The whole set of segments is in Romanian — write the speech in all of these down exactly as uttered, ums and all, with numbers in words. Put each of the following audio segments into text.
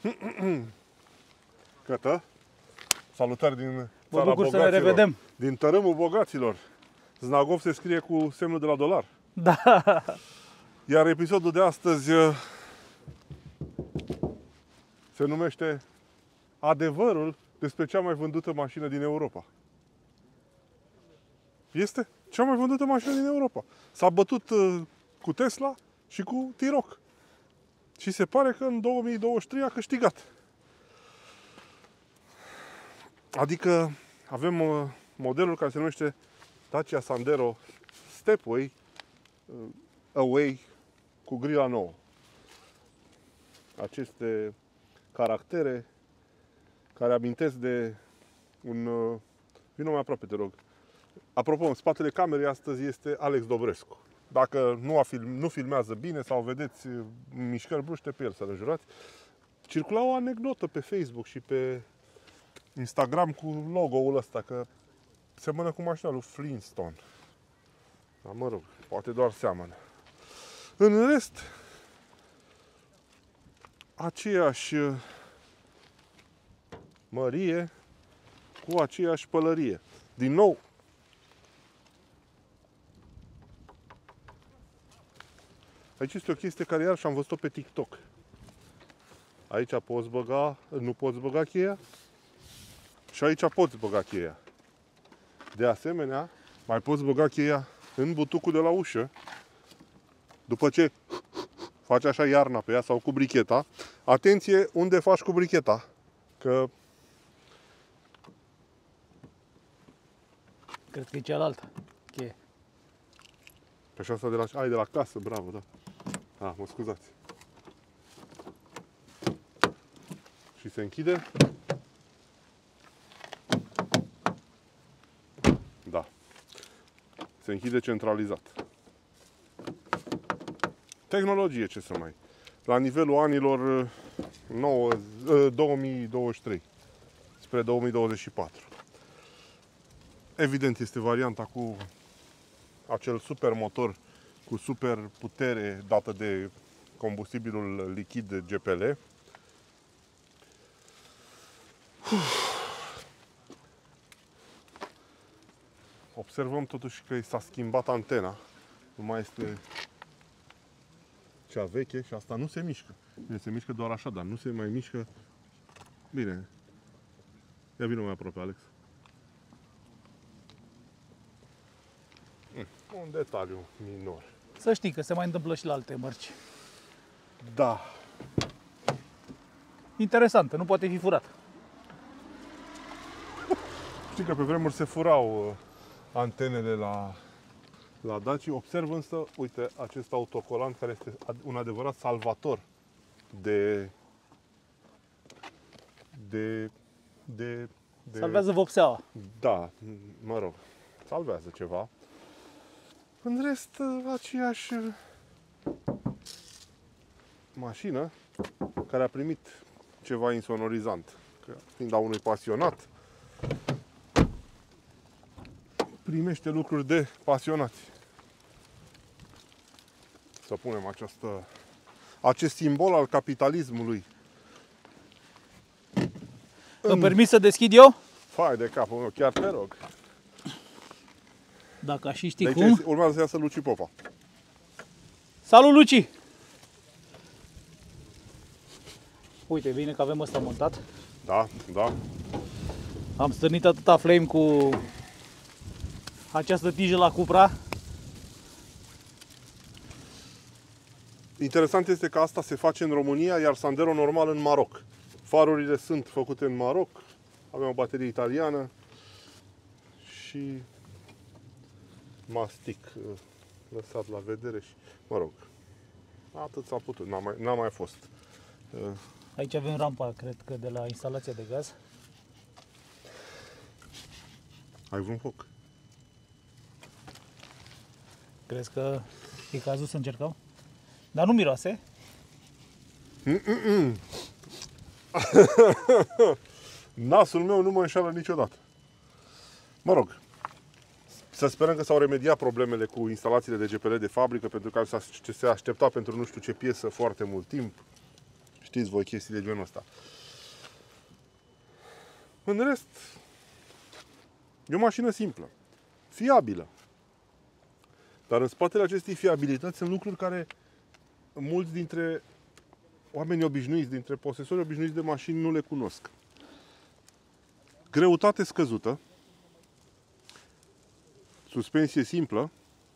Cătă, salutări din Mă țara bucur să ne bogaților. revedem. Din tărâmul bogaților. Znagov se scrie cu semnul de la dolar. Da. Iar episodul de astăzi se numește Adevărul despre cea mai vândută mașină din Europa. Este cea mai vândută mașină din Europa. S-a bătut cu Tesla și cu T-Roc. Și se pare că în două mii douăzeci și trei a câștigat. Adică avem modelul care se numește Dacia Sandero Stepway Away cu grila nouă. Aceste caractere care amintesc de un... Vino mai aproape, te rog. Apropo, în spatele camerei astăzi este Alex Dobrescu. Dacă nu, a film, nu filmează bine sau vedeți mișcări bruște pe el, să le jurați. Circula o anecdotă pe Facebook și pe Instagram cu logo-ul ăsta, că seamănă cu mașina lui Flintstone. Dar mă rog, poate doar seamănă. În rest, aceeași mărie cu aceeași pălărie. Din nou, aici este o chestie care iarăși am văzut-o pe TikTok. Aici poți băga, nu poți băga cheia și aici poți băga cheia. De asemenea, mai poți băga cheia în butucul de la ușă. După ce faci așa iarna pe ea sau cu bricheta. Atenție unde faci cu bricheta, că Cred că e cealaltă cheie. pe așa asta de la, ai, de la casă, bravo, da. Ah, mă scuzați. Și se închide. Da. Se închide centralizat. Tehnologie, ce să mai... La nivelul anilor nouă, două mii douăzeci și trei spre două mii douăzeci și patru. Evident, este varianta cu acel super motor cu super putere dată de combustibilul lichid G P L. Observăm totuși că s-a schimbat antena. Nu mai este cea veche și asta nu se mișcă. Bine, se mișcă doar așa, dar nu se mai mișcă. Bine. Ia vină mai aproape, Alex. Un detaliu minor. Să știi că se mai întâmplă și la alte mărci. Da. Interesantă, nu poate fi furat. Știi că pe vremuri se furau antenele la, la Dacia. Observ însă, uite, acest autocolant care este un adevărat salvator de... de... de... de Salvează vopseaua. Da, mă rog, salvează ceva. În rest, aceeași mașină care a primit ceva insonorizant. Că, fiind a unui pasionat, primește lucruri de pasionați. Să punem această, acest simbol al capitalismului. Îmi permis să deschid eu? Fai de capul meu, chiar te rog. Dacă și știi De cum. aici urmează să iasă Luci Popa. Salut, Luci! Uite, bine că avem ăsta montat. Da, da. Am stârnit atâta flame cu această tijă la Cupra. Interesant este că asta se face în România, iar Sandero normal în Maroc. Farurile sunt făcute în Maroc. Avem o baterie italiană și mastic lăsat la vedere și, mă rog, atât s-a putut, n-a mai, n-a mai fost. Aici avem rampa, cred că, de la instalația de gaz. Ai vreun foc? Crezi că e cazul să încercăm? Dar nu miroase. Mm-mm. Nasul meu nu mă înșală niciodată. Mă rog, să sperăm că s-au remediat problemele cu instalațiile de G P L de fabrică, pentru că se aștepta pentru nu știu ce piesă foarte mult timp Știți voi chestii de genul ăsta. În rest, e o mașină simplă, fiabilă. Dar în spatele acestei fiabilități sunt lucruri care mulți dintre oamenii obișnuiți, dintre posesori obișnuiți de mașini nu le cunosc. Greutate scăzută, suspensie simplă,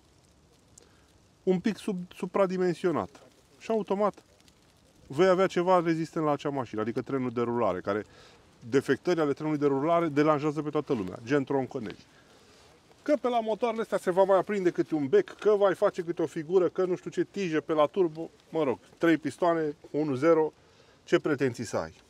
un pic sub, supradimensionat. Și automat vei avea ceva rezistent la acea mașină, adică trenul de rulare, care defectări ale trenului de rulare deranjează pe toată lumea, gen tronconezi. Că pe la motoarele astea se va mai aprinde câte un bec, că vai face câte o figură, că nu știu ce tije pe la turbo, mă rog, trei pistoane, unu zero, ce pretenții să ai.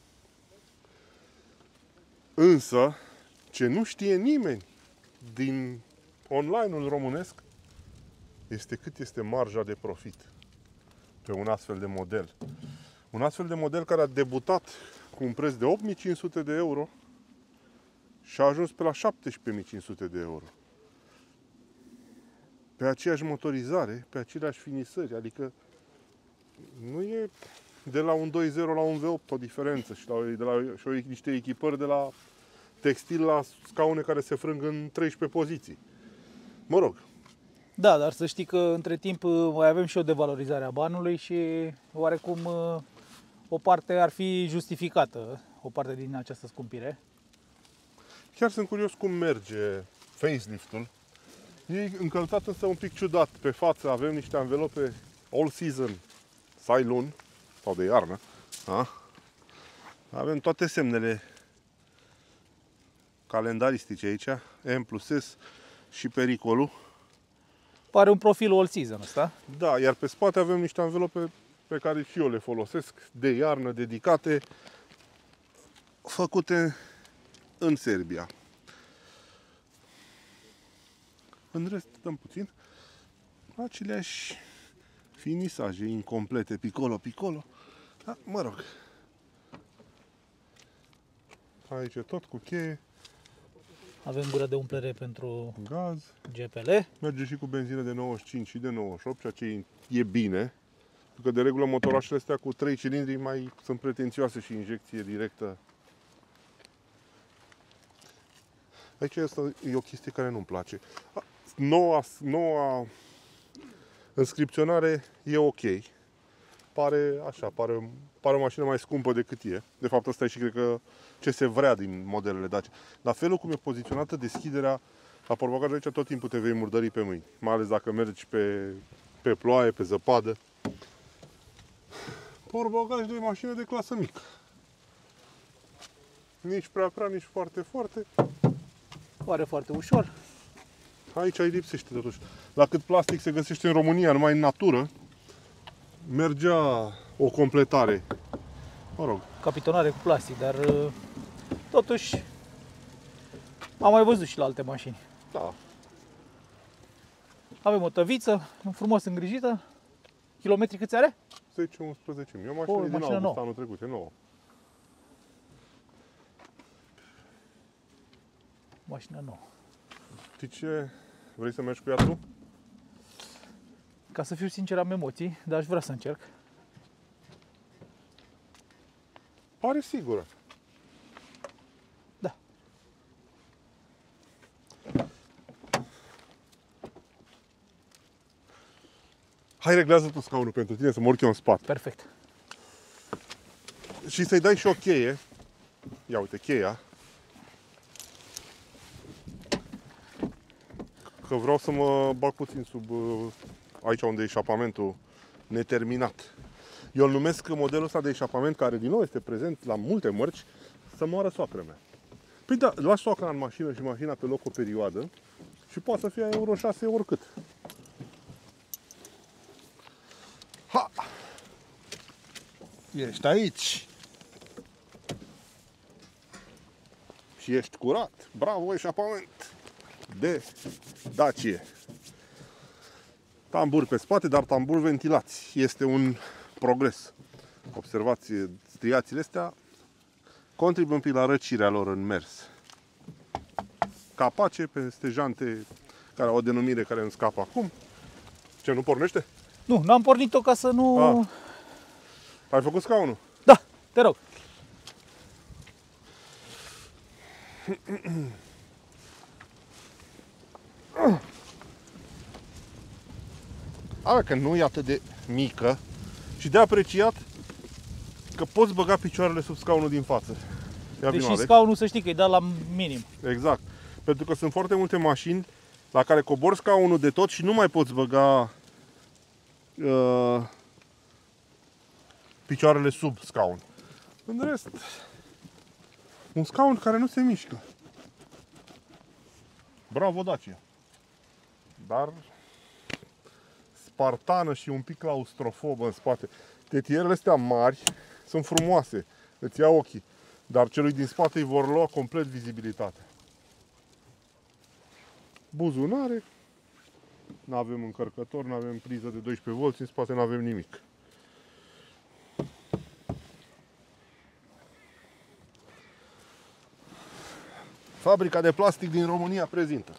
Însă, ce nu știe nimeni din online-ul românesc este cât este marja de profit pe un astfel de model. Un astfel de model care a debutat cu un preț de opt mii cinci sute de euro și a ajuns pe la șaptesprezece mii cinci sute de euro. Pe aceeași motorizare, pe aceleași finisări, adică nu e de la un doi zero la un V opt o diferență și, la, de la, și o, niște echipări de la textil la scaune care se frâng în treisprezece poziții. Mă rog. Da, dar să știi că între timp mai avem și o devalorizare a banului și oarecum o parte ar fi justificată, o parte din această scumpire. Chiar sunt curios cum merge facelift-ul. E încălțat însă un pic ciudat. Pe față avem niște anvelope all season, sai luni sau de iarnă. A? Avem toate semnele calendaristice aici, M plus S și pericolul. Pare un profil all season ăsta. Da, iar pe spate avem niște anvelope pe care și eu le folosesc, de iarnă, dedicate, făcute în Serbia. În rest, dăm puțin, aceleași finisaje incomplete, picolo, picolo. Da, mă rog. Aici tot cu cheie. Avem gură de umplere pentru Gaz. G P L. Merge și cu benzină de nouăzeci și cinci și de nouăzeci și opt, ceea ce e bine. Pentru că de regulă motorașele astea cu trei cilindri mai sunt pretențioase și injecție directă. Aici asta e o chestie care nu-mi place. Noua, noua înscripționare e ok. Pare așa, pare, pare o mașină mai scumpă decât e. De fapt, asta e și cred că ce se vrea din modelele Dacia. Dar felul cum e poziționată deschiderea la portbagaj, aici tot timpul te vei murdări pe mâini. Mai ales dacă mergi pe, pe ploaie, pe zăpadă. Portbagaj de mașină de clasă mică. Nici prea prea, nici foarte foarte. Pare foarte ușor. Aici îi lipsește totuși. La cât plastic se găsește în România, numai în natură, mergea o completare. Mă rog. Capitonare cu plastic, dar totuși am mai văzut și la alte mașini. Da. Avem o tăviță, frumos îngrijită. Kilometri câți are? zece unsprezece mii. E o mașină O, din mașină august nouă. anul trecut, e nouă. Mașină nouă. Știi ce? Vrei să mergi cu ea tu? Ca să fiu sincer, am emoții, dar aș vrea să încerc. Pare sigură. Da. Hai, reglează tu scaunul pentru tine, să mă urc eu în spate. Perfect. Și să-i dai și o cheie. Ia uite, cheia. Că vreau să mă bag puțin sub aici unde e eșapamentul neterminat. Eu îl numesc modelul ăsta de eșapament, care din nou este prezent la multe mărci, să moară soacră mea. Păi da, lași soacra în mașină și mașina pe loc o perioadă și poate să fie euro șase oricât. Ha! Ești aici! Și ești curat. Bravo, eșapament de Dacia. Tamburi pe spate, dar tamburi ventilați. Este un progres. Observați, striațiile astea contribuie un pic la răcirea lor în mers. Capace peste jante care au o denumire care îmi scapă acum. Ce, nu pornește? Nu, n-am pornit-o ca să nu... Ah. Ai făcut scaunul? Da. Te rog. Arată că nu e atât de mică și de apreciat că poți băga picioarele sub scaunul din față. Ia Deși vino, scaunul, să știi că e dat la minim. Exact. Pentru că sunt foarte multe mașini la care cobori scaunul de tot și nu mai poți băga uh, picioarele sub scaun. În rest, un scaun care nu se mișcă. Bravo, Dacia. Dar spartană și un pic claustrofobă în spate. Tetierele astea mari sunt frumoase, îți ia ochii, dar celui din spate îi vor lua complet vizibilitatea. Buzunare, nu avem încărcător, nu avem priză de doisprezece volți, în spate nu avem nimic. Fabrica de plastic din România prezintă.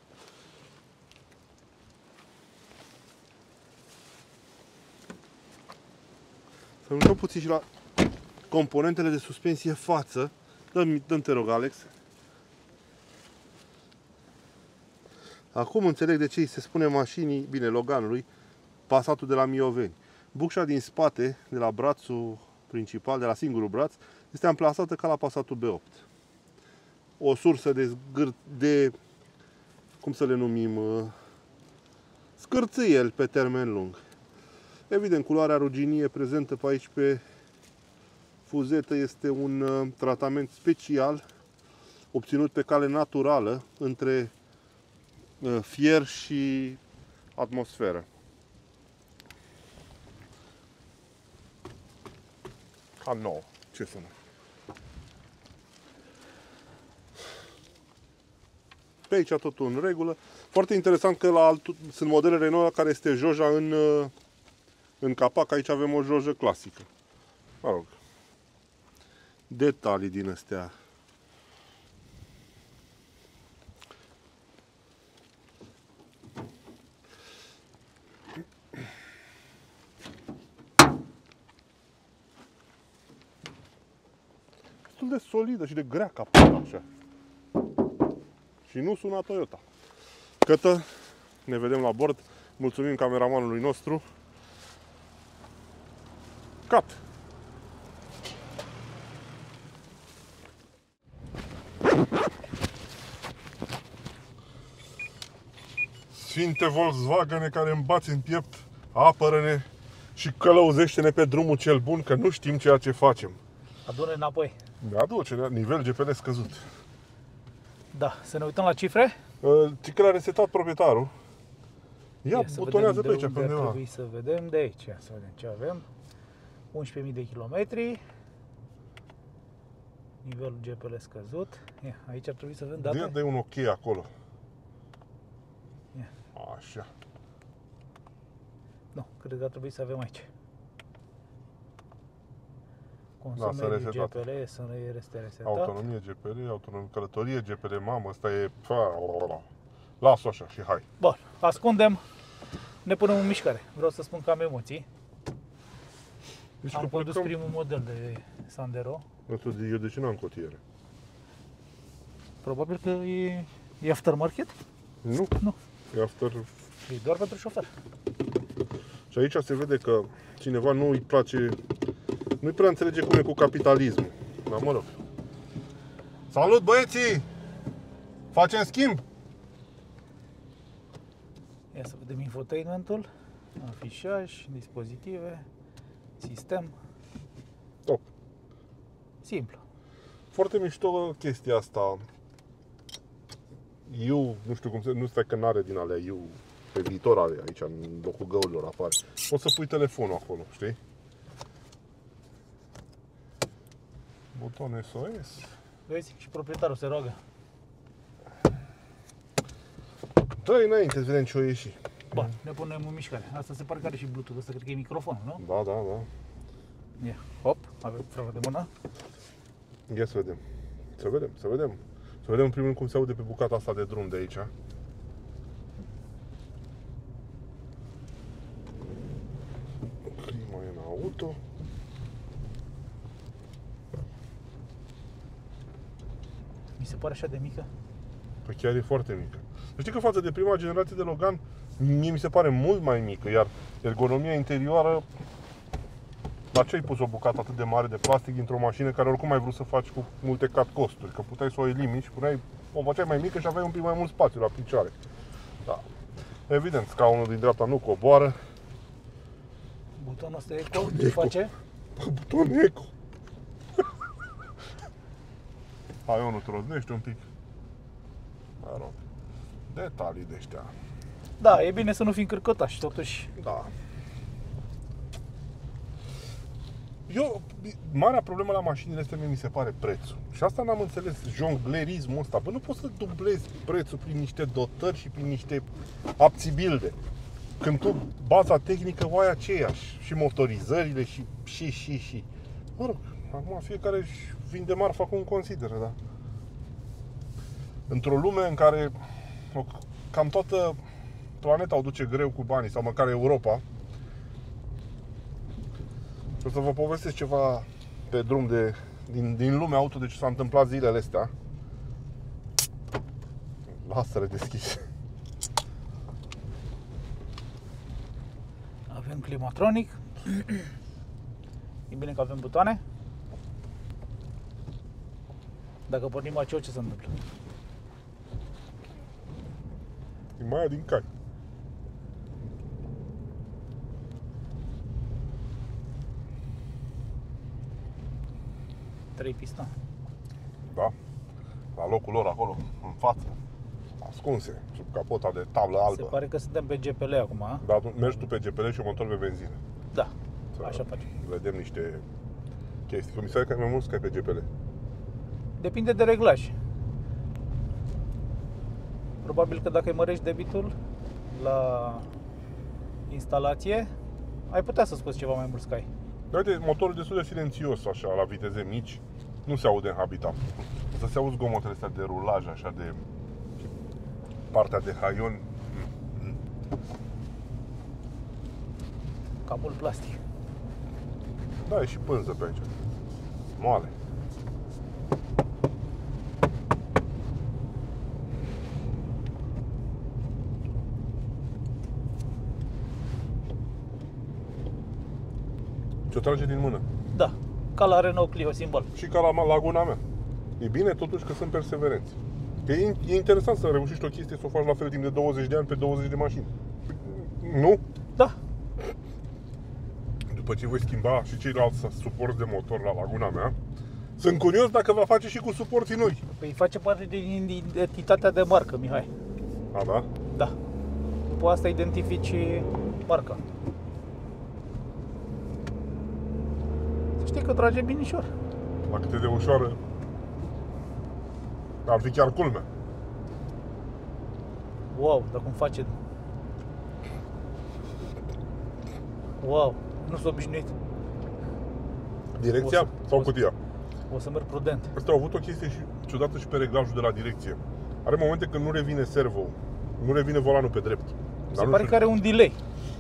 Să ne uităm puțin și la componentele de suspensie față. Dă-mi, dă-mi te rog, Alex. Acum înțeleg de ce îi se spune mașinii, bine, Loganului, Passatul de la Mioveni. Bucșa din spate, de la brațul principal, de la singurul braț, este amplasată ca la Passatul B opt. O sursă de, zgâr, de cum să le numim, scârțâieli pe termen lung. Evident, culoarea ruginie prezentă pe aici pe fuzetă este un uh, tratament special obținut pe cale naturală între uh, fier și atmosferă. Ca nouă. Ce să nu? Pe aici totul în regulă. Foarte interesant că la altul, sunt modele Renault care este joja în, uh, în capac. Aici avem o jojă clasică. Mă rog. Detalii din astea. Destul de solidă și de grea capota așa. Și nu sună Toyota. Cătă, ne vedem la bord. Mulțumim cameramanului nostru. Cat! Sfinte Volkswagen care îmbați în piept, apără-ne și călăuzește-ne pe drumul cel bun, că nu știm ceea ce facem. Adune înapoi. Ne aduce, nivel G P L scăzut. Da, să ne uităm la cifre? Ci că l-a resetat proprietarul. Ia, Ia butonează pe aici, pe unde undeva. ar trebui să vedem de aici, să vedem ce avem. unsprezece mii de kilometri. Nivelul G P L scăzut. Ia, aici ar trebui să vedem date. Dă-i un ok acolo. Ia. Așa. Nu, cred că ar trebui să avem aici. Da, Consum s-a mediu G resetat. P L, să nu este resetat. Autonomie G P L, autonomie călătorie G P L, mamă, ăsta e... Las-o așa și hai. Bun, ascundem, ne punem în mișcare. Vreau să spun că am emoții. Deci Am că condus plecăm... primul model de Sandero. Eu de ce n-am cotiere? Probabil că e, e aftermarket? Nu, Nu. e after... E doar pentru șofer. Și aici se vede că cineva nu îi place, nu-i prea înțelege cum e cu capitalismul. Dar mă rog. Salut, băieții! Facem schimb? Ia să vedem infotainmentul, afișaj, dispozitive, sistem. Top. Simplu. Foarte mișto chestia asta. Eu, nu știu cum se, nu stai că n-are din alea, eu pe viitor are aici, în locul găurilor apare. Poți să pui telefonul acolo, știi? Buton S O S. Vezi? Și proprietarul se roagă. Dă-i înainte, să vedem ce o ieși. Bun, ne punem în mișcare. Asta se pare că are și Bluetooth, ăsta cred că e microfonul, nu? Da, da, da. Ia, hop, avem frână de mână. Ia să vedem. Să vedem, să vedem. Să vedem în primul rând cum se aude pe bucata asta de drum de aici. Clima e în auto. pare așa de mică? Păi chiar e foarte mică. Știi că față de prima generație de Logan, mie mi se pare mult mai mică, iar ergonomia interioară, la ce ai pus o bucată atât de mare de plastic dintr-o mașină care oricum ai vrut să faci cu multe cut costuri, că puteai să o elimini și puneai, o făceai mai mică și aveai un pic mai mult spațiu la picioare. Da. Evident, scaunul din dreapta nu coboară. Butonul ăsta eco, ce face? Buton eco. Hai, eu nu troznești un pic. Mă rog. Detalii de ăștia. Da, e bine să nu fim cârcotași, totuși. Da. Eu, marea problemă la mașinile astea mi se pare prețul. Și asta n-am înțeles, jonglerismul ăsta. Bă, nu poți să dublezi prețul prin niște dotări și prin niște apțibilde. Când tu, baza tehnică o ai aceeași. Și motorizările și și și și. Mă rog, acum fiecare își vinde marfa cum consideră, da? Într-o lume în care o, cam toată planeta o duce greu cu banii, sau măcar Europa, o să vă povestesc ceva pe drum de, din, din lumea auto, de ce s-a întâmplat zilele astea. Lasă-le deschis. Avem climatronic. E bine că avem butoane. Dacă pornim aceu, ce se întâmplă? E mai aia din cai. Trei piston. Da? La locul lor acolo, în față. Ascunse, sub capota de tablă albă. Se pare că suntem pe G P L acum, a? Dar mergi tu pe G P L și eu motor pe benzină. Da, Să așa facem. vedem niște chestii. Că mi se pare că ai mai mulți cai pe G P L. Depinde de reglaj. Probabil că dacă îi mărești debitul la instalație, ai putea să scoți ceva mai mulți cai. Uite, motorul destul de silențios, așa, la viteze mici. Nu se aude în habitat. Să se auzi zgomotele astea de rulaj, așa, de partea de haion. Capul plastic. Da, e și pânză pe aici. Moale. Ce-o trage din mână. Da, ca la Renault Clio, simbol. Și ca la Laguna mea. E bine totuși că sunt perseverenți. E, e interesant să reușești o chestie să o faci la fel timp de douăzeci de ani pe douăzeci de mașini. Nu? Da. După ce voi schimba și ceilalți suporți de motor la Laguna mea, sunt curios dacă va face și cu suporții noi. Păi face parte din identitatea de marcă, Mihai. A, da? Da. După asta identifici marca. Să știi că trage binișor. La câte de ușoară ar fi chiar culmea. Wow, dar cum face? Wow, nu sunt obișnuit. Direcția O să- sau o să- cutia? O să merg prudent. Asta au avut o chestie și ciudată și pe reglajul de la direcție. Are momente când nu revine servo, nu revine volanul pe drept. Se Dar nu pare știu- că are un delay.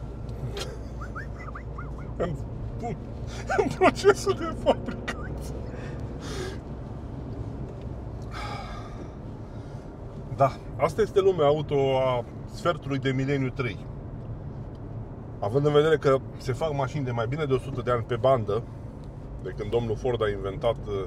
în, în procesul de fabricație. Da, asta este lumea auto a sfertului de mileniu trei. Având în vedere că se fac mașini de mai bine de o sută de ani pe bandă, de când domnul Ford a inventat uh,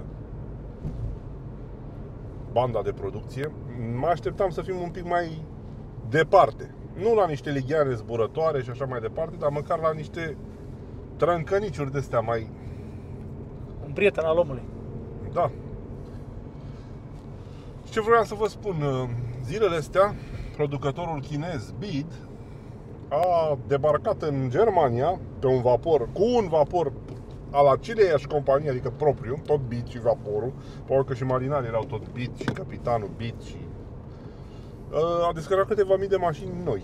banda de producție, mă așteptam să fim un pic mai departe. Nu la niște ligheane zburătoare și așa mai departe, dar măcar la niște trâncăniciuri de astea mai... Un prieten al omului. Da. Și ce vreau să vă spun, zilele astea, producătorul chinez BYD a debarcat în Germania pe un vapor, cu un vapor al aceleiași companii, adică propriu, tot BYD și vaporul, pentru că și marinarii erau tot BYD și capitanul BYD și... a descărcat câteva mii de mașini noi.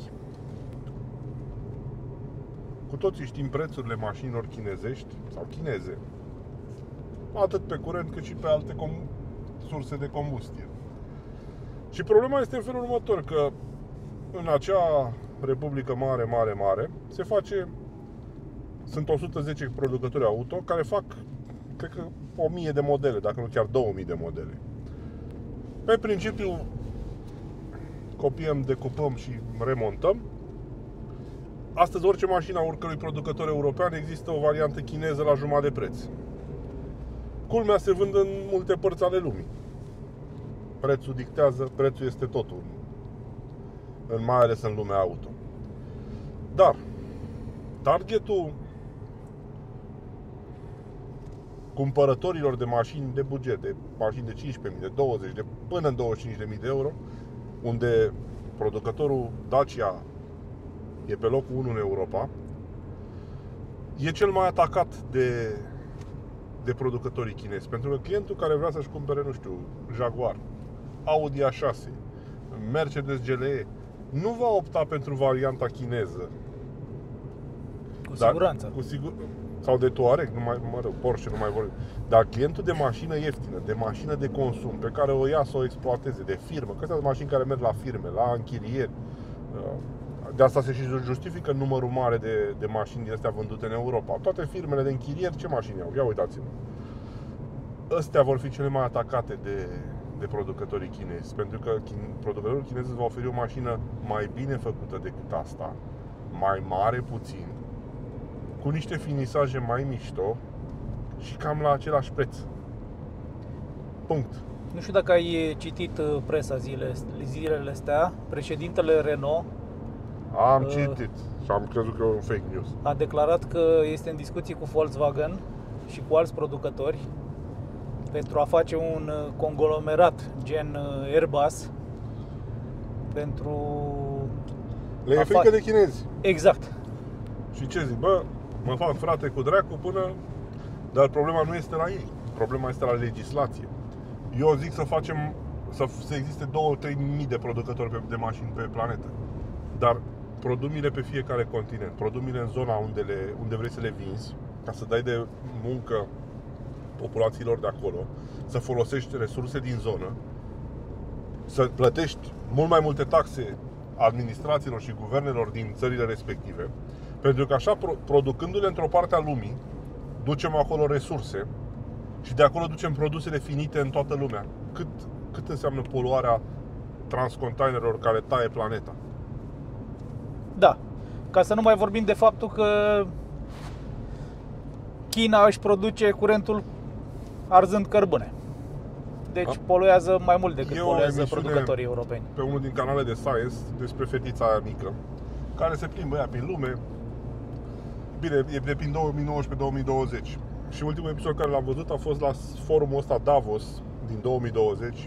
Cu toții știm prețurile mașinilor chinezești sau chineze, atât pe curent cât și pe alte com- surse de combustie. Și problema este în felul următor, că în acea republică mare, mare, mare, se face, sunt o sută zece producători auto care fac, cred că, o mie de modele, dacă nu chiar două mii de modele. Pe principiu, copiem, decupăm și remontăm. Astăzi, orice mașină a oricărui producător european, există o variantă chineză la jumătate de preț. Culmea, se vând în multe părți ale lumii. Prețul dictează, prețul este totul, în mai ales în lumea auto. Dar targetul cumpărătorilor de mașini de buget, de mașini de cincisprezece mii, de douăzeci, de până în douăzeci și cinci de mii de euro, unde producătorul Dacia e pe locul unu în Europa, e cel mai atacat de, de producătorii chinezi. Pentru că clientul care vrea să-și cumpere, nu știu, Jaguar, Audi A șase, Mercedes G L E, nu va opta pentru varianta chineză. Cu Dar, siguranță. Cu sigur, sau de Touareg, nu mai, mă rog, Porsche nu mai vorbim. Dar clientul de mașină ieftină, de mașină de consum, pe care o ia să o exploateze, de firmă, că astea sunt mașini care merg la firme, la închirieri. De asta se și justifică numărul mare de, de mașini din astea vândute în Europa. Toate firmele de închirieri, ce mașini au? Ia uitați-vă. Astea vor fi cele mai atacate de, de producătorii chinezi. Pentru că producătorul chinez îți va oferi o mașină mai bine făcută decât asta, mai mare puțin, cu niște finisaje mai mișto și cam la același preț. Punct. Nu știu dacă ai citit presa zile, zilele astea, președintele Renault Am uh, citit și am crezut că e un fake news. a declarat că este în discuții cu Volkswagen și cu alți producători pentru a face un conglomerat gen Airbus pentru... Le e frică de chinezi. Exact. Și ce zic? Bă, mă fac frate cu dracu până... Dar problema nu este la ei. Problema este la legislație. Eu zic să facem... Să, să existe două trei mii de producători de mașini pe planetă. Dar produmile pe fiecare continent. Produmile în zona unde, le, unde vrei să le vinzi, ca să dai de muncă populațiilor de acolo, să folosești resurse din zonă, să plătești mult mai multe taxe administrațiilor și guvernelor din țările respective, pentru că așa, producându-le într-o parte a lumii, ducem acolo resurse și de acolo ducem produsele finite în toată lumea. Cât, cât înseamnă poluarea transcontainerelor care taie planeta? Da. Ca să nu mai vorbim de faptul că China își produce curentul arzând cărbune. Deci a? poluează mai mult decât Eu poluează producătorii europeni. Pe unul din canalele de Science despre fetița aia mică, care se plimbă ea prin lume. Bine, e de prin două mii nouăsprezece două mii douăzeci. Și ultimul episod care l-am văzut a fost la forumul ăsta Davos din două mii douăzeci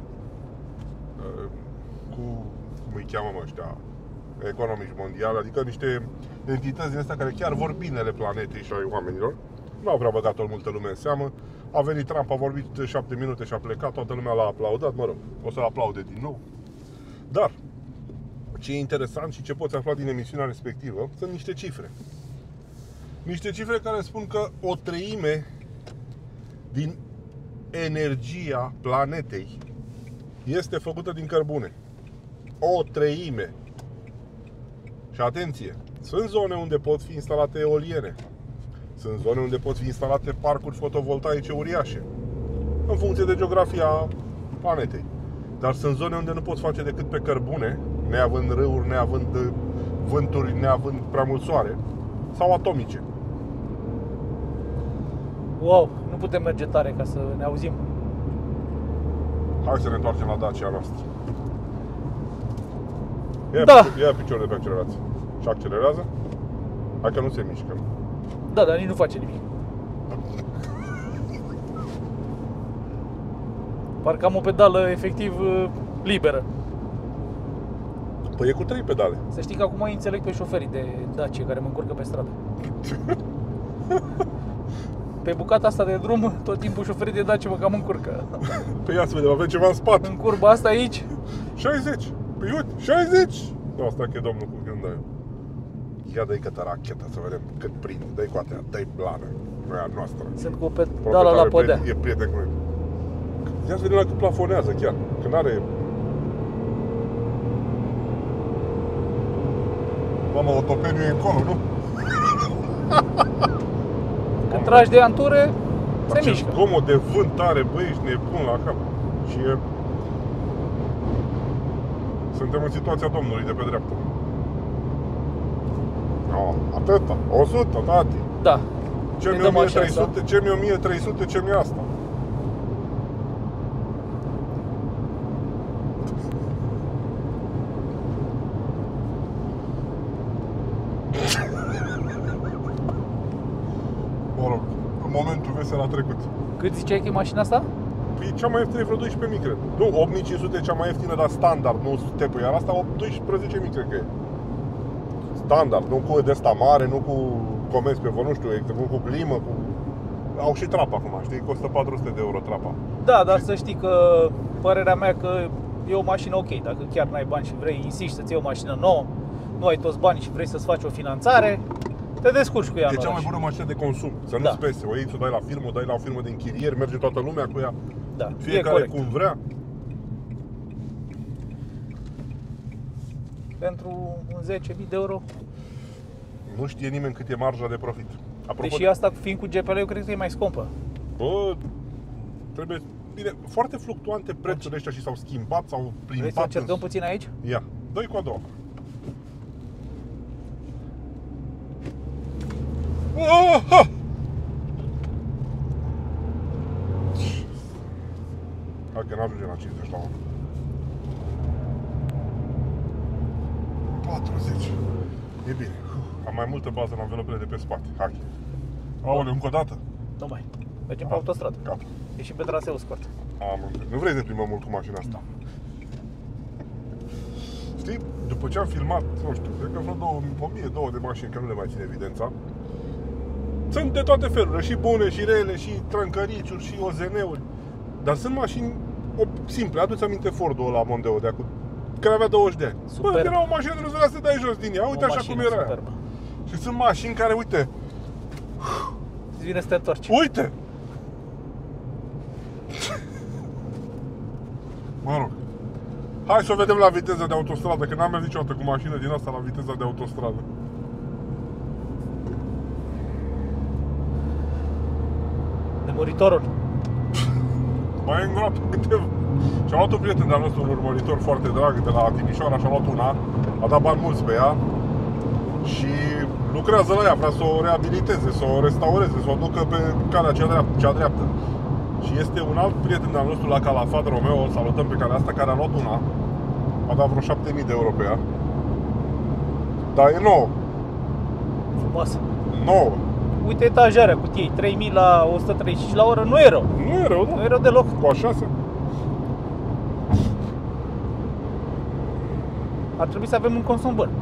cu, cum îi cheamă mă ăștia, economici mondiali, adică niște entități din astea care chiar vor binele planetei și ai oamenilor. Nu au prea băgat-o multă lume în seamă. A venit Trump, a vorbit șapte minute și a plecat, toată lumea l-a aplaudat, mă rog, o să-l aplaude din nou. Dar ce e interesant și ce poți afla din emisiunea respectivă sunt niște cifre. Niște cifre care spun că o treime din energia planetei este făcută din cărbune. O treime. Și atenție, sunt zone unde pot fi instalate eoliene. Sunt zone unde pot fi instalate parcuri fotovoltaice uriașe, în funcție de geografia planetei. Dar sunt zone unde nu poți face decât pe cărbune, neavând râuri, neavând vânturi, neavând prea mult soare, sau atomice. Wow, nu putem merge tare ca să ne auzim. Hai să ne întoarcem la Dacia noastră. Ia, Da. picior, ia piciorul de pe accelerație. Și accelerează. Hai că nu se mișcă. Da, dar nici nu face nimic. Parcă am o pedală efectiv liberă. Păi e cu trei pedale. Să știi că acum îi înțeleg pe șoferii de Dacia care mă încurcă pe stradă. Pe bucata asta de drum, tot timpul șoferii de Dacia mă cam încurcă. Păi ia să vedem, avem ceva în spate. În curba asta aici, șaizeci. Păi uite, șaizeci. Nu, asta că e domnul cu Hyundai. Ia dă-i câtă rachetă să vedem cât prind. Dă-i cu atea, dă-i blană. Nu e a noastră. sunt cu pedala la podea. E prieten cu noi. Ia să vedem la cât plafonează chiar. Că n-are... Mamă, otopeniul e încolo, nu? Când tragi de anture, se Ce mișcă. zgomot de vânt are, băi, ești nebun la cap. Și e... Suntem în situația Domnului de pe dreapta. No, atâta, o sută, tati. Da. Ce Ne mi-e dăm o mie așa, trei sute, asta. ce mi-e o mie trei sute, ce mi-e asta? Mă rog, în momentul vesel a trecut. Cât ziceai că e mașina asta? Păi cea mai ieftină e vreo doisprezece mii, cred. Nu, opt mii cinci sute e cea mai ieftină, dar standard, nu stepă. Iar asta doisprezece mii, cred că e. Standard, nu cu de asta mare, nu cu comenzi pe vă, nu știu, nu cu climă, cu... Au și trapa acum, știi, costă patru sute de euro trapa. Da, dar să știi că părerea mea că e o mașină ok. Dacă chiar n-ai bani și vrei, insiști să-ți iei o mașină nouă, nu ai toți banii și vrei să-ți faci o finanțare, te descurci cu ea. E cea mai bună mașină de consum, să Da. nu-ți pese. O iei, ți-o dai la firmă, o dai la o firmă de închirieri, merge toată lumea cu ea. Da, e Fiecare corect. cum vrea. Pentru zece mii de euro. Nu știe nimeni cât e marja de profit. Apropo Deși de... asta, fiind cu G P L, eu cred că e mai scumpă. Bă, trebuie... Bine, foarte fluctuante prețurile ăștia și s-au schimbat, s-au Vrei plimbat. să încercăm în... puțin aici? Ia, dă-i cu a doua. Aha! Hai că n-ajunge la cincizeci la unu. patruzeci. E bine. Am mai multă bază în anvelopele de pe spate. Hai. Aoleu, încă o dată? Nu mai. Mergem pe Ah, autostradă. Gata. Ieșim pe traseu scurt. Am înțeles. Nu vrei să ne plimbăm mult cu mașina asta? Nu. Știi, după ce am filmat, nu știu, cred că vreo o mie două de mașini, că nu le mai ține evidența. Sunt de toate felurile, și bune, și rele, și trâncăriciuri, și O Z N-uri. Dar sunt mașini simple. Adu-ți aminte Fordul ăla Mondeo de acum, care avea douăzeci de ani. Superb. Bă, era o mașină de nu să te dai jos din ea, uite O așa mașină cum era. superbă. Și sunt mașini care, uite, Îți vine să te întorci. uite! Mă rog. Hai să o vedem la viteză de autostradă, că n-am mers niciodată cu mașină din asta la viteza de autostradă. Nemuritorul. Mai îngroapă câteva. Și-a luat un prieten de-al nostru, un urmăritor foarte drag de la Timișoara, și-a luat una, a dat bani mulți pe ea și lucrează la ea, vrea să o reabiliteze, să o restaureze, să o ducă pe calea cea dreaptă. Cea dreaptă. Și este un alt prieten de-al nostru la Calafat, Romeo, îl salutăm pe calea asta, care a luat una, a dat vreo șapte mii de euro pe ea. Dar e nouă, Frumoasă. nouă. Uite etajarea cu ei, trei mii la o sută treizeci și cinci la oră, nu e rău. Nu e rău, Nu da? e rău deloc. Cu a șase. Ar trebui să avem un consum bun.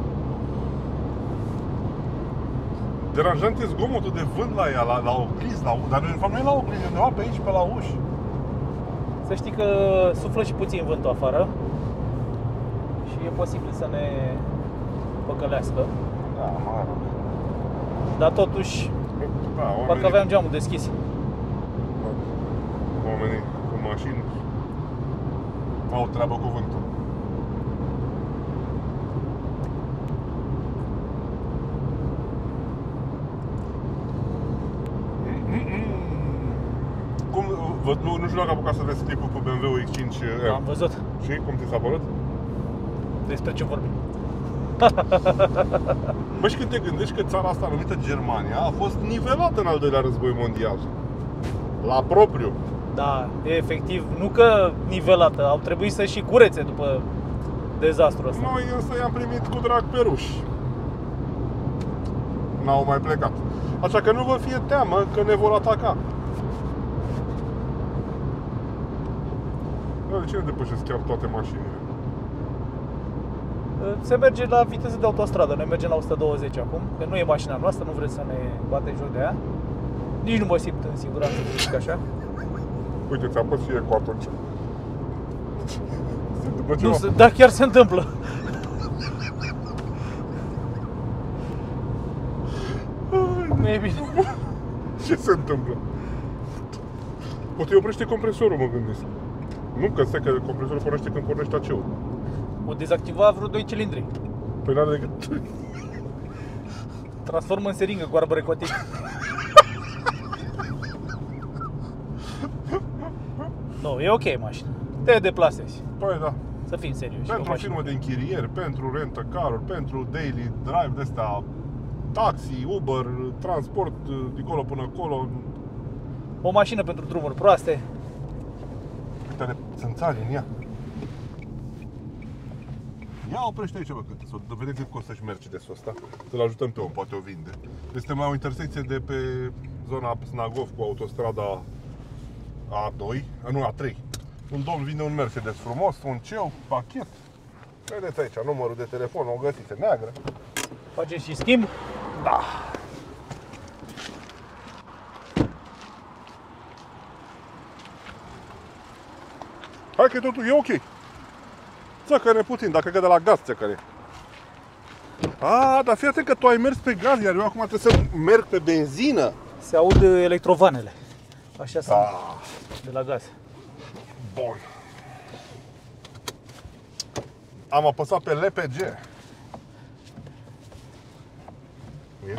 Deranjant e zgomotul de vânt la ea, la, la oglinzi, la, dar de fapt nu e la oglinzi, undeva pe aici, pe la uși. Să știi că suflă și puțin vântul afară și e posibil să ne păcălească. Da, mă rog. Dar totuși, Da, parcă oamenii, aveam geamul deschis. oamenii cu mașini au treabă cu vântul. Cum, vă, nu, nu știu dacă apucat să vezi clipul cu B M W X cinci Am M. văzut. Și cum ți s-a părut? Despre ce vorbim. Bă, și când te gândești că țara asta numită Germania a fost nivelată în al doilea război mondial. La propriu. Da, e efectiv, nu că nivelată, au trebuit să și curețe după dezastrul ăsta. Noi însă i-am primit cu drag pe ruși. N-au mai plecat. Așa că nu vă fie teamă că ne vor ataca. Dar de ce ne depășesc chiar toate mașinile? Se merge la viteză de autostradă, noi mergem la o sută douăzeci acum, că nu e mașina noastră, nu vreți să ne batem joc de ea. Nici nu mă simt în siguranță, să zic așa. Uite, ți-a pus și eco atunci. Se întâmplă ceva? Nu, se- da, chiar se întâmplă. Nu e bine. Ce se întâmplă? Poate îi oprește compresorul, mă gândesc. Nu, că stai că compresorul pornește când pornește A C-ul. O dezactiva vreo doi cilindri. Păi n-are decât... Transformă în seringă cu arbore cotic. Nu, e ok mașina. Te deplasezi. Păi da. Să Să fim serioși. Pentru o firmă de închirieri, pentru rent-a-car-uri, pentru daily drive de astea, taxi, Uber, transport de acolo până acolo. O mașină pentru drumuri proaste. Uite-le țânțari în ea. Ia oprește aici, bă, câte să vedeți cât costă și Mercedes-ul ăsta. Să-l ajutăm pe om, poate o vinde. Suntem la o intersecție de pe zona Snagov cu autostrada A doi, nu, A trei. Un domn vinde un Mercedes frumos, un ceu, pachet. Vedeți aici, numărul de telefon, o găsiți neagră. Facem și schimb? Da. Hai că totul e ok. Țăcăne puțin, dacă că de la gaz țăcăne. A, dar fii atent că tu ai mers pe gaz, iar eu acum trebuie să merg pe benzină. Se aud electrovanele. Așa sunt Ah, de la gaz. bun. Am apăsat pe L P G. E?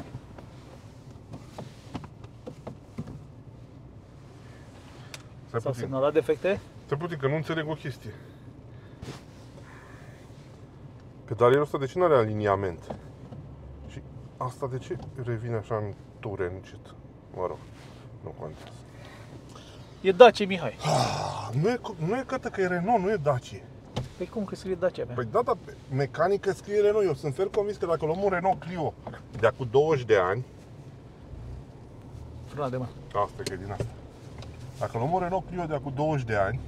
Stai S-au puțin. semnalat defecte? Stai puțin, că nu înțeleg o chestie. Pedalierul ăsta de ce nu are aliniament? Și asta de ce revine așa în ture încet? Mă rog, nu contează. E Dacia, Mihai. Ah, nu e, nu e cătă că e Renault, nu e Dacia. Păi cum că scrie Dacia mea? Păi da, dar mecanică scrie Renault. Eu sunt fel convins că dacă luăm un Renault Clio de acum douăzeci de ani, Frâna de mă. asta că e din asta. Dacă luăm un Renault Clio de acum douăzeci de ani,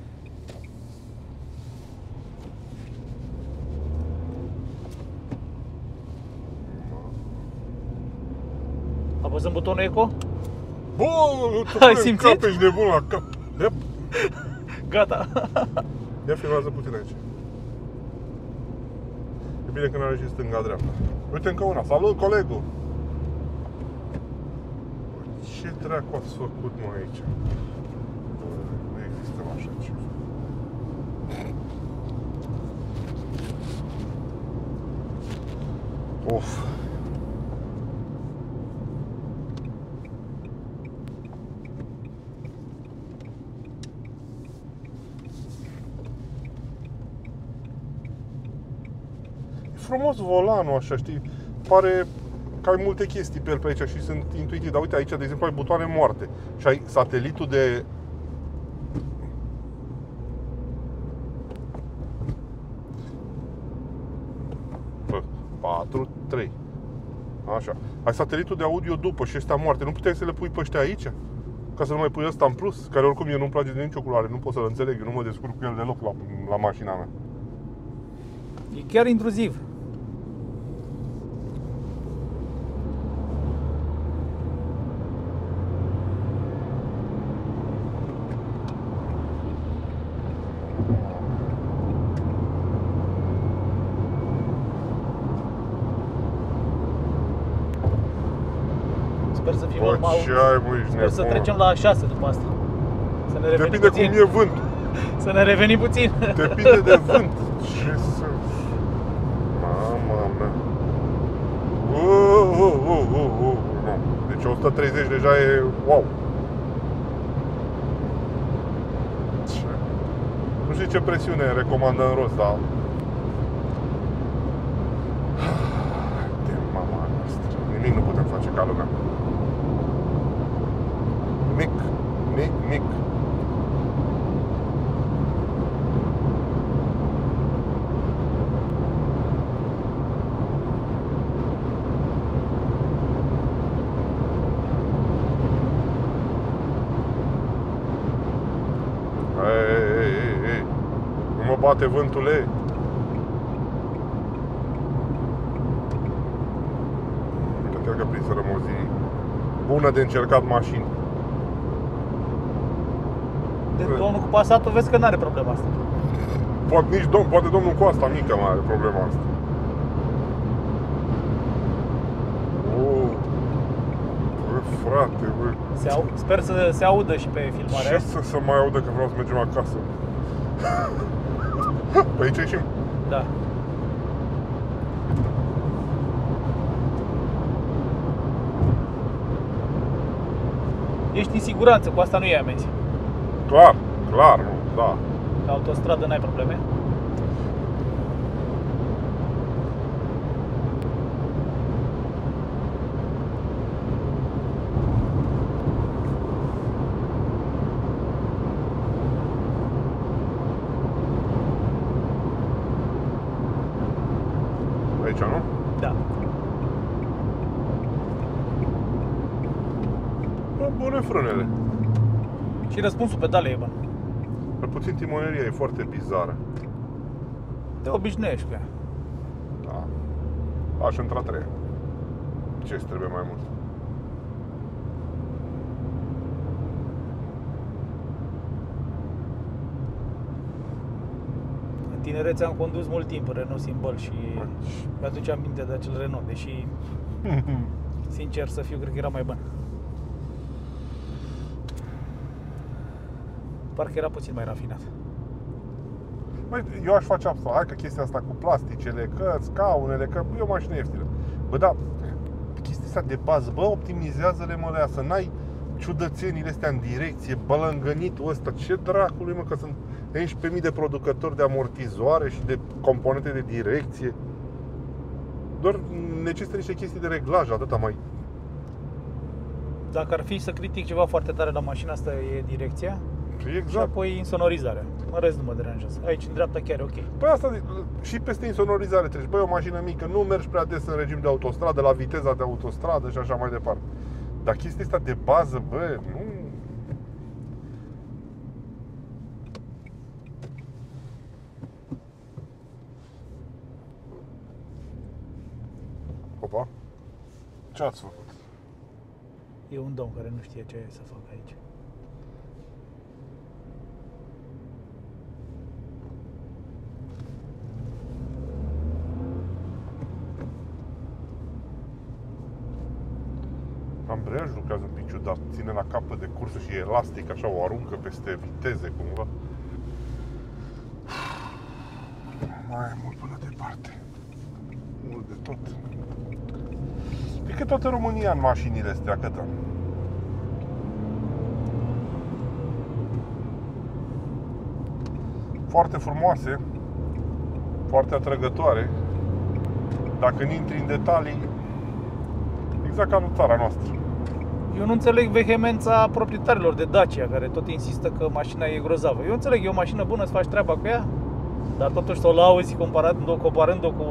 Apăsăm butonul Eco? bă, Ai simțit? Cap, ești nebun la cap. Ia, Gata. ia filmează puțin aici. E bine că n-are și stânga-dreapta. Uite încă una. Salut, colegul! Ce dracu ați făcut, mă, aici? Bă, nu există așa ceva. Of. Frumos volanul așa, știi? Pare că ai multe chestii pe el pe aici și sunt intuitiv. Dar uite, aici, de exemplu, ai butoane moarte. Și ai satelitul de... patru, trei. Așa. Ai satelitul de audio după și ăstea moarte. Nu puteai să le pui pe ăștia aici? Ca să nu mai pui ăsta în plus? Care oricum mie nu-mi place de nicio culoare. Nu pot să-l înțeleg. Eu nu mă descurc cu el deloc la, la mașina mea. E chiar intruziv. Sper să fim Bă, normal. ce ai, bă, ești Sper să nebun. trecem la a șase după asta. Să ne revenim Depinde puțin. cum e vântul. Să ne revenim puțin. Depinde de vânt. Ce să... Mama mea. Uh, uh, uh, uh, uh. Nu. Deci o sută treizeci deja e... Wow. Ce? Nu știu ce presiune recomandă în rost, dar... De mama noastră. Nimic nu putem face ca lumea. Nimic. Nimic, nimic. Ei, ei, ei, ei. Nu mă bate vântul, ei. Cred că prinserăm o zi bună de încercat mașini. De domnul cu Passatul vezi că n-are problema asta. Poate nici domn, poate domnul cu asta mică mai are problema asta. Oh, bă, frate, bă. Se au, sper să se audă și pe filmare. Ce să se mai audă că vreau să mergem acasă? Pe aici ieșim. Da. Ești în siguranță, cu asta nu e amenzi. Clar, clar, nu, da. Pe autostradă n-ai probleme. aici, nu? Da. Bă, bune frânele. Și răspunsul pedalei e bun. Dar puțin timoneria e foarte bizară. Te obișnuiești cu ea. Da. Aș intra trei. Ce-ți trebuie mai mult? În tinerețe am condus mult timp Renault Symbol și mi-aduce aminte de acel Renault, deși, sincer să fiu, cred că era mai bun. Parcă era puțin mai rafinat. Băi, eu aș face asta. Hai că chestia asta cu plasticele, că scaunele, că e o mașină ieftină. Bă, da, chestia asta de bază, bă, optimizează-le, mă, lea, să n-ai ciudățenile astea în direcție, bălângănitul ăsta. Ce dracului, mă, că sunt unsprezece mii de producători de amortizoare și de componente de direcție. Doar necesită niște chestii de reglaj, atâta mai... Dacă ar fi să critic ceva foarte tare la mașina asta, e direcția. Exact. Și apoi insonorizarea. În rest nu mă deranjează. Aici, în dreapta, chiar e ok. Păi asta, și peste insonorizare treci. Băi, o mașină mică, nu mergi prea des în regim de autostradă, la viteza de autostradă și așa mai departe. Dar chestia asta de bază, bă, nu... Opa, ce ați făcut? E un domn care nu știe ce să facă aici. Ambreiajul lucrează un pic ciudat, ține la capăt de cursă și e elastic, așa, o aruncă peste viteze, cumva. Mai e mult până departe. Mult de tot. E că toată România în mașinile astea, câtă. Foarte frumoase, foarte atrăgătoare. Dacă nu intri în detalii, exact ca în țara noastră. Eu nu înțeleg vehemența proprietarilor de Dacia, care tot insistă că mașina e grozavă. Eu înțeleg, e o mașină bună, să faci treaba cu ea, dar totuși să o lauzi comparând-o, comparând-o cu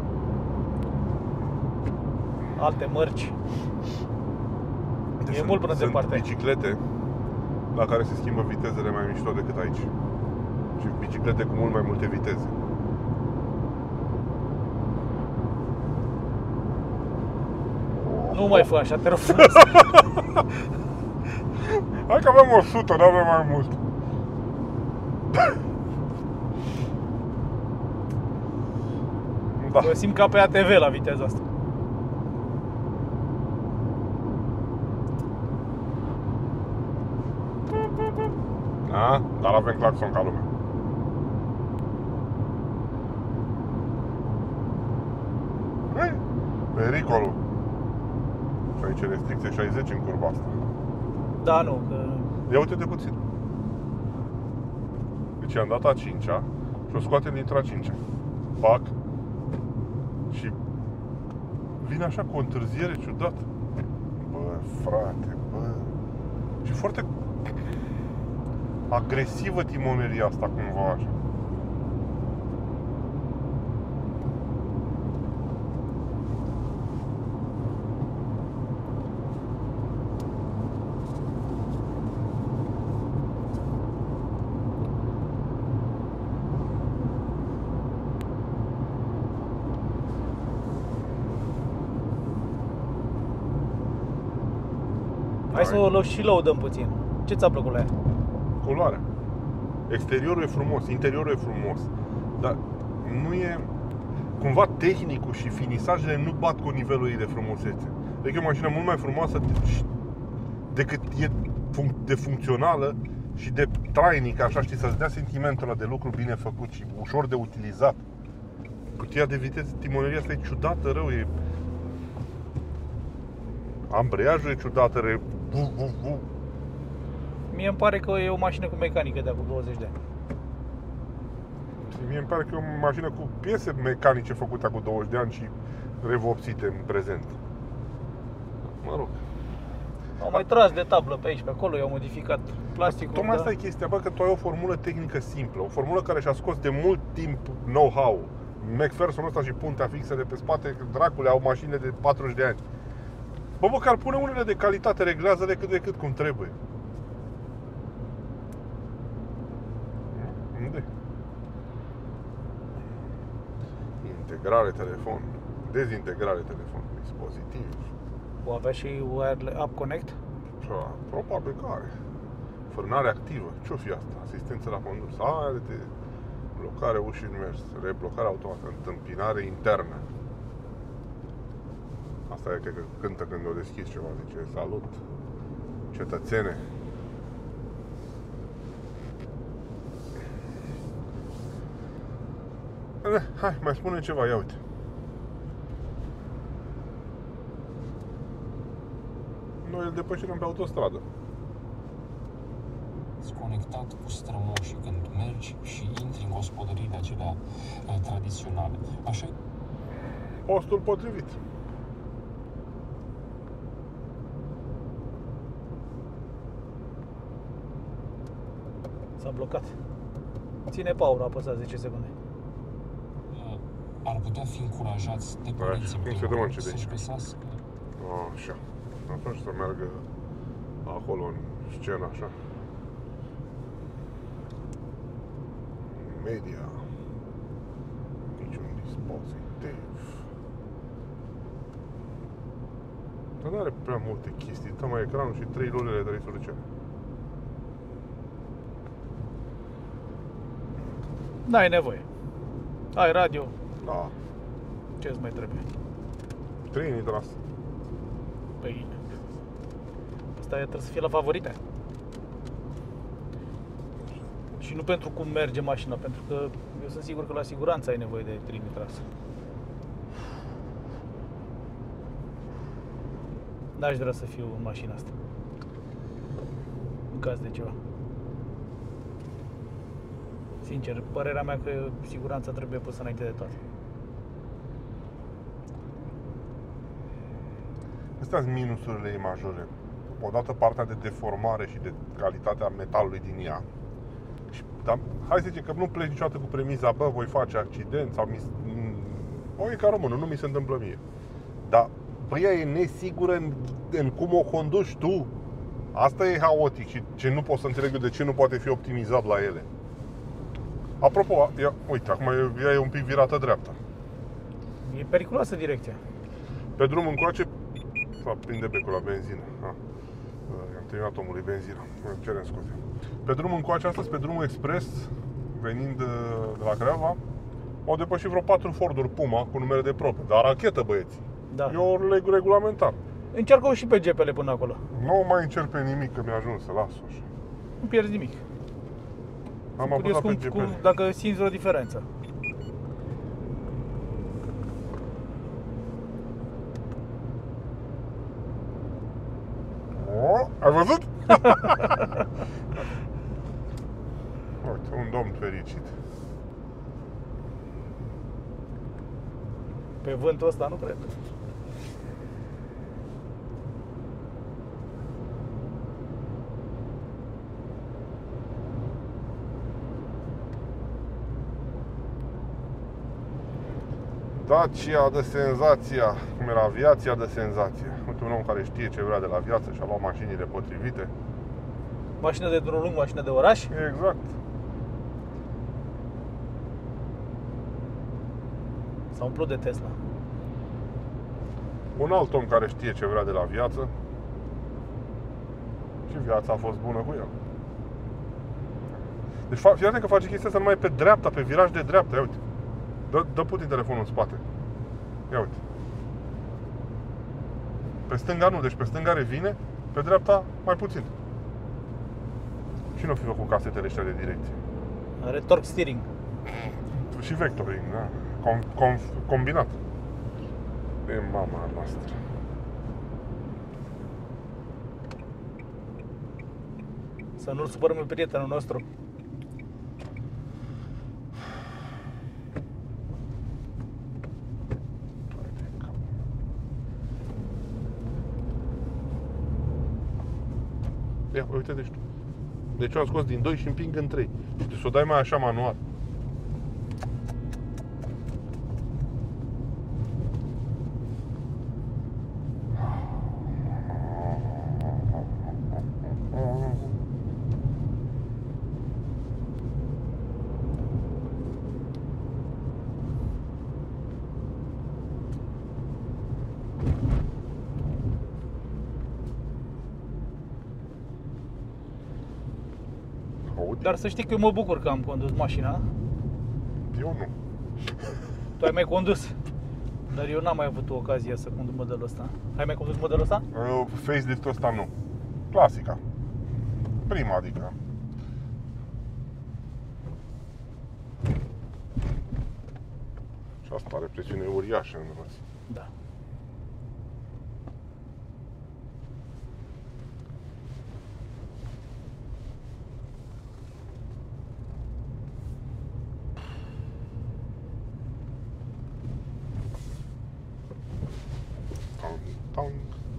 alte mărci. Deci e mult până sunt departe. biciclete la care se schimbă vitezele mai mișto decât aici. Și biciclete cu mult mai multe viteze. Nu mai fă așa, te rog frumos. Hai că avem o sută, nu avem mai mult. Da. Mă simt ca pe A T V la viteza asta. A, dar avem claxon ca lumea. Hei, pericolul. Și aici e restricție șaizeci în curba asta. Da, nu, că... Ia uite-te puțin. Deci am dat a cincea și o scoatem dintr-a cincea. Pac. Și vine așa cu o întârziere ciudată. Bă, frate, bă. Și foarte agresivă timoneria asta cumva așa. Hai să o și lăudăm puțin. Ce ți-a plăcut la ea? Culoarea. Exteriorul e frumos, interiorul e frumos. Dar nu e... Cumva tehnicul și finisajele nu bat cu nivelul ei de frumusețe. Adică e o mașină mult mai frumoasă decât e de funcțională și de trainică, așa, știi, să-ți dea sentimentul ăla de lucru bine făcut și ușor de utilizat. Cutia de viteză, timoneria asta e ciudată rău, e... Ambreiajul e ciudată, re... Vu, vu, vu. Mie îmi pare că e o mașină cu mecanică de acum douăzeci de ani. Și mie îmi pare că e o mașină cu piese mecanice făcute acum douăzeci de ani și revopsite în prezent. Mă rog. Au mai tras de tablă pe aici, pe acolo, i-au modificat plasticul. Tocmai da? asta e chestia, bă, că tu ai o formulă tehnică simplă, o formulă care și-a scos de mult timp know-how, McPherson ăsta și puntea fixă de pe spate, că dracule, au mașinile de patruzeci de ani. Bă, măcar pune unele de calitate, reglează-le cât de cât cum trebuie. Unde? Integrare telefon, dezintegrare telefon, dispozitiv. O avea și Wireless App Connect? Probabil că are. Frânare activă. Ce-o fi asta? Asistență la condus. Aia de te... blocare uși în mers. Reblocare automată. Întâmpinare internă. Asta e, cred că cântă când o deschizi ceva. Zice, salut, cetățene. Hai, mai spune ceva, ia uite. Noi îl depășim pe autostradă. Conectat cu strămoșii când mergi și intri în gospodăriile acelea uh, tradiționale. Așa. Postul potrivit. S-a blocat. Ține pauză, apăsa zece secunde. Uh, ar putea fi încurajați de părinții mei să-și găsească. Așa. Atunci să meargă acolo în scenă, așa. Media. Niciun dispozitiv. Dar nu are prea multe chestii. Tocmai ecranul și trei lulele de rezoluție. N-ai nevoie. Ai radio. Da. Ce-ți mai trebuie? Trinitras. Păi... Asta trebuie să fie la favorite. Și nu pentru cum merge mașina, pentru că eu sunt sigur că la siguranță ai nevoie de trinitras. N-aș vrea să fiu în mașina asta, în caz de ceva. Sincer, părerea mea că siguranța trebuie pusă înainte de toate. Astea sunt minusurile ei majore. Odată partea de deformare și de calitatea metalului din ea. Dar hai să zicem că nu pleci niciodată cu premiza, bă, voi face accident sau mi... O, e ca românul, nu mi se întâmplă mie. Dar, bă, ea e nesigură în, în cum o conduci tu. Asta e haotic și ce nu pot să înțeleg eu de ce nu poate fi optimizat la ele. Apropo, ia, uite, acum ea e un pic virată dreapta. E periculoasă direcția. Pe drum încoace, să prinde becul la benzină. Ha. I-am terminat omului benzina, îmi cerem scuze. Pe drumul încoace astăzi, pe drumul expres, venind de la Craiova, au depășit vreo patru Forduri Puma cu numere de probe. Dar rachetă, băieți. Da. E o leg regulamentar. Încearcă-o și pe G P L până acolo. Nu mai încerc pe nimic, că mi-a ajuns să las-o așa. Nu pierzi nimic. Am apăsat pe G P L. Cum, dacă simți o diferență. O, ai văzut? Uite, un domn fericit. Pe vântul ăsta nu cred. Dacia de senzația, cum era aviația de senzație. Uite, un om care știe ce vrea de la viață și a luat mașinile potrivite. Mașină de drum lung, mașină de oraș? Exact. S-a umplut de Tesla. Un alt om care știe ce vrea de la viață și viața a fost bună cu el. Deci fii atent că face chestia asta numai pe dreapta, pe viraj de dreapta, ia uite. Dă, dă puțin telefonul în spate. Ia uite. Pe stânga nu, deci pe stânga revine, pe dreapta mai puțin. Și nu fi făcut casetele ăștia de direcție. Are torque steering. Și vectoring, da. Com, com, combinat. E mama noastră. Să nu-l supărăm pe prietenul nostru. Ia, uite, deci tu. Deci eu am scos din doi și împing în trei. Și tu s-o dai mai așa manual. Audi? Dar să știi că eu mă bucur că am condus mașina. Eu nu. Tu ai mai condus. Dar eu n-am mai avut ocazia să conduc modelul ăsta. Ai mai condus modelul ăsta? Uh, Facelift-ul ăsta nu. Clasica. Prima, adică. Și asta are presiune uriașă în roți. Da. Tang, tang.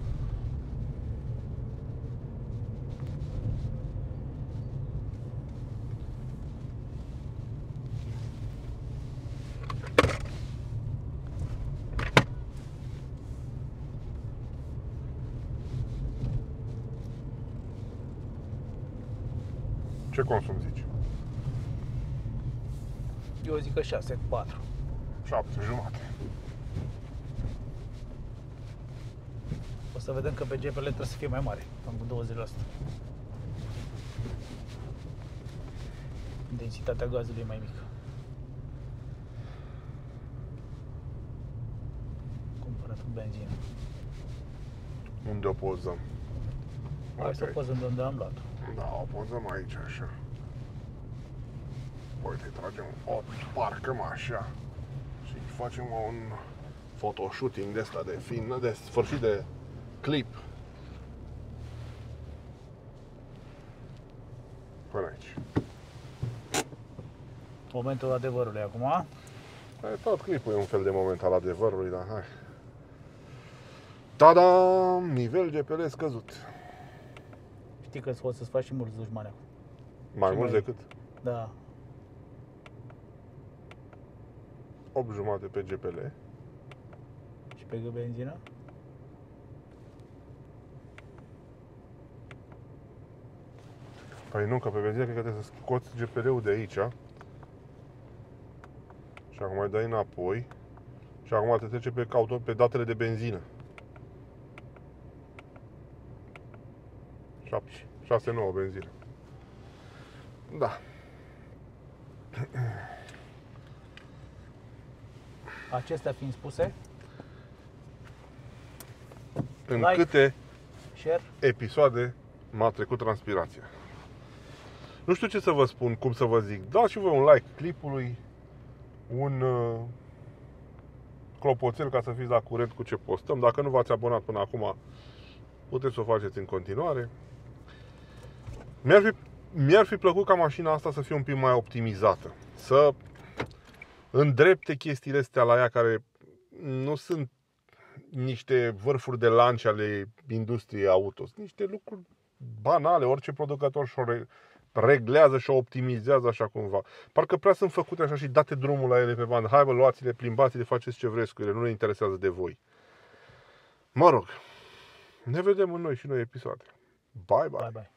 Ce consum zici? Eu zic că șase, patru. șapte jumate. O să vedem că pe G P L trebuie să fie mai mare, cam cu douăzeci la sută. Densitatea gazului e mai mică. Cumpărat cu benzină. Unde o pozăm? Hai să o pozăm de unde am luat-o. Da, o pozăm aici, așa. Uite, tragem o parcăm așa și facem un photoshooting de ăsta de fin, de sfârșit de clip. Până aici. Momentul adevărului acum. E, tot clipul e un fel de moment al adevărului, dar hai. Tada! Nivel G P L scăzut. Știi că poți să-ți faci și mulți dușmani acum. Mai Și mult mai- decât Da. opt jumate pe G P L. Și pe benzină. Păi nu, că pe benzină cred că trebuie să scoți G P L-ul de aici. Și acum mai dai înapoi. Și acum te trece pe, caută, pe datele de benzină. șase nouă benzină. Da. Acestea fiind spuse, În Like. câte share. episoade m-a trecut transpirația. Nu știu ce să vă spun, cum să vă zic. Dați și voi un like clipului, un uh, clopoțel ca să fiți la curent cu ce postăm. Dacă nu v-ați abonat până acum, puteți să o faceți în continuare. Mi-ar fi, mi-ar fi plăcut ca mașina asta să fie un pic mai optimizată. Să îndrepte chestiile astea la ea care nu sunt niște vârfuri de lance ale industriei auto. Sunt niște lucruri banale, orice producător și-o re- reglează și-o optimizează așa cumva. Parcă prea sunt făcute așa și date drumul la ele pe bandă. Hai bă, luați-le, plimbați-le, faceți ce vreți cu ele, nu ne interesează de voi. Mă rog, ne vedem în noi și noi episoade. Bye, bye! Bye bye.